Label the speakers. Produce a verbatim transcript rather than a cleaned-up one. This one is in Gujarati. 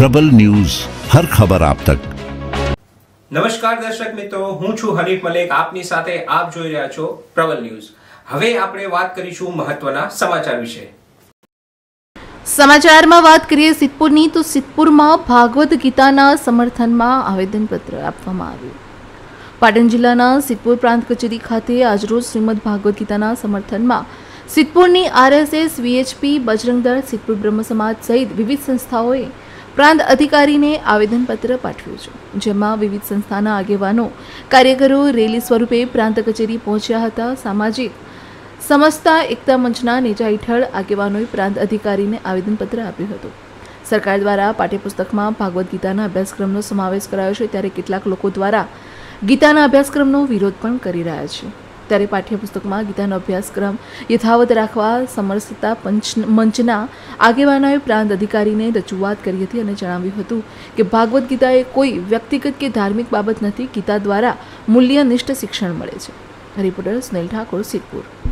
Speaker 1: પ્રબલ ન્યૂઝ, હર ખબર આપ તક।
Speaker 2: નમસ્કાર દર્શક મિત્રો, હું છું હરીફ મલેક, આપની સાથે આપ જોઈ રહ્યા છો પ્રબલ ન્યૂઝ। હવે આપણે વાત કરીશું મહત્વના સમાચાર વિશે।
Speaker 3: સમાચારમાં વાત કરીએ સિદ્ધપુરની, તો સિદ્ધપુરમાં ભાગવત ગીતાના સમર્થનમાં આવેદનપત્ર આપવામાં આવ્યું। પાટણ જિલ્લાના સિદ્ધપુર પ્રાંત કચેરી ખાતે આજરોજ શ્રીમદ ભાગવત ગીતાના સમર્થનમાં સિદ્ધપુરની આરએસએસ, વીએચપી, બજરંગદળ, સિદ્ધપુર બ્રહ્મ સમાજ સહિત વિવિધ સંસ્થાઓએ પ્રાંત અધિકારીને આવેદનપત્ર પાઠવ્યું છે, જેમાં વિવિધ સંસ્થાના આગેવાનો, કાર્યકરો રેલી સ્વરૂપે પ્રાંત કચેરી પહોંચ્યા હતા। સામાજિક સમસ્તા એકતા મંચના નેજા હેઠળ આગેવાનોએ પ્રાંત અધિકારીને આવેદનપત્ર આપ્યું હતું। સરકાર દ્વારા પાઠ્યપુસ્તકમાં ભાગવત ગીતાના અભ્યાસક્રમનો સમાવેશ કરાયો છે, ત્યારે કેટલાક લોકો દ્વારા ગીતાના અભ્યાસક્રમનો વિરોધ પણ કરી રહ્યા છે। ત્યારે પાઠ્યપુસ્તકમાં ગીતાનો અભ્યાસક્રમ યથાવત રાખવા સમરસતા પંચ મંચના આગેવાનોએ પ્રાંત અધિકારીને રજૂઆત કરી હતી અને જણાવ્યું હતું કે ભાગવત ગીતા એ કોઈ વ્યક્તિગત કે ધાર્મિક બાબત નથી, ગીતા દ્વારા મૂલ્યનિષ્ઠ શિક્ષણ મળે છે। રિપોર્ટર સુનિલ ઠાકોર, સિદ્ધપુર।